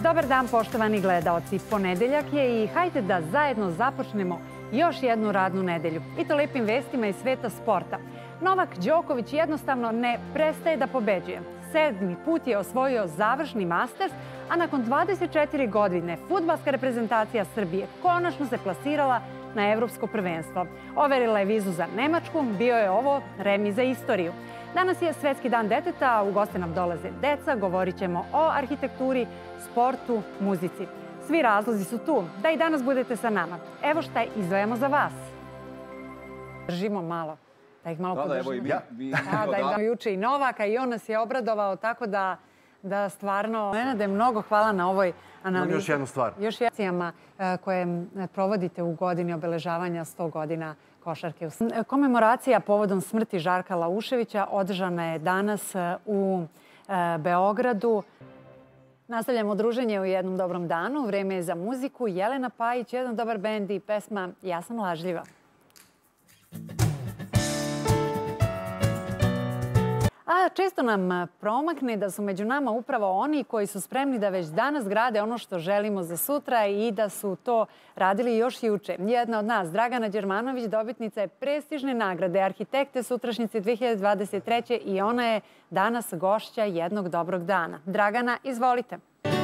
Dobar dan, poštovani gledaoci. Ponedeljak je i hajde da zajedno započnemo još jednu radnu nedelju. I to lepim vestima iz sveta sporta. Novak Đoković jednostavno ne prestaje da pobeđuje. 7. put je osvojio završni Masters, a nakon 24 godine fudbalska reprezentacija Srbije konačno se plasirala na evropsko prvenstvo. Overila je vizu za Nemačku, bio je ovo remi za istoriju. Danas je Svetski dan deteta, u goste nam dolaze deca, govorit ćemo o arhitekturi, sportu, muzici. Svi razlozi su tu, da i danas budete sa nama. Evo šta izdvajamo za vas. Držimo malo, da ih malo podržimo. Da, juče i Novaka i on nas je obradovao, tako da stvarno... Nenade, mnogo hvala na ovoj analizi. Još jednu stvar. Još jednu koje provodite u godini obeležavanja 100 godina košarke. Komemoracija povodom smrti Žarka Lauševića održana je danas u Beogradu. Nastavljamo druženje u jednom dobrom danu. Vreme je za muziku. Jelena Pajić, jedan dobar bend i pesma Ja sam lažljiva. A često nam promakne da su među nama upravo oni koji su spremni da već danas grade ono što želimo za sutra i da su to radili još juče. Jedna od nas, Dragana Đermanović, dobitnica je prestižne nagrade Arhitekte sutrašnjice 2023. i ona je danas gošća jednog dobrog dana. Dragana, izvolite.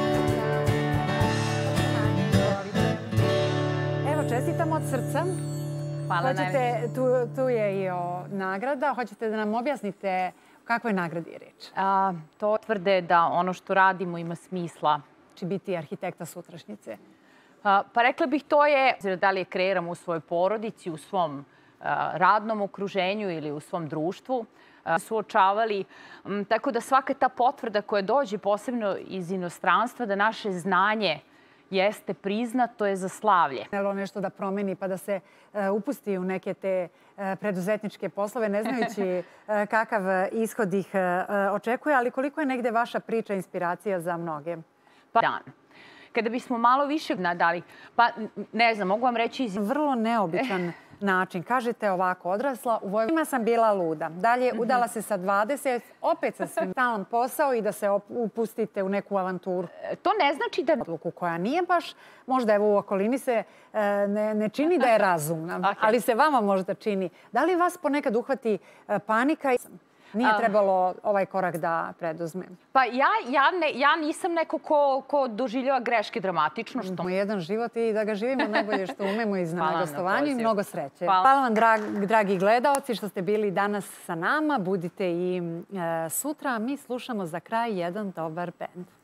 Evo, čestitam od srca. Hvala. Tu je i nagrada. Hoćete da nam objasnite kakvoj nagradi je reč? To tvrde da ono što radimo ima smisla. Će biti arhitekta sutrašnjice? Pa rekla bih to je da li je kreiramo u svojoj porodici, u svom radnom okruženju ili u svom društvu suočavali. Tako da svaka ta potvrda koja dođe posebno iz inostranstva da naše znanje jeste priznato je za slavlje. Nešto da promeni pa da se upusti u neke te preduzetničke poslove, ne znajući kakav ishod ih očekuje, ali koliko je negde vaša priča inspiracija za mnoge? Dan. Kada bismo malo više nadali, pa ne znam, mogu vam reći... Vrlo neobičan način. Kažete ovako, odrasla u Vojvodini sam bila luda. Dalje udala se sa 20, opet sa svim stalan posao i da se upustite u neku avanturu. To ne znači da... Odluku koja nije baš, možda evo u okolini se ne čini da je razumna, ali se vama možda čini. Da li vas ponekad uhvati panika? Nije trebalo ovaj korak da preduzmem. Pa ja nisam neko ko doživljava greške dramatično. Imamo jedan život i da ga živimo najbolje što umemo i na gostovanju i mnogo sreće. Hvala vam, dragi gledaoci, što ste bili danas sa nama. Budite i sutra. Mi slušamo za kraj jedan dobar bend.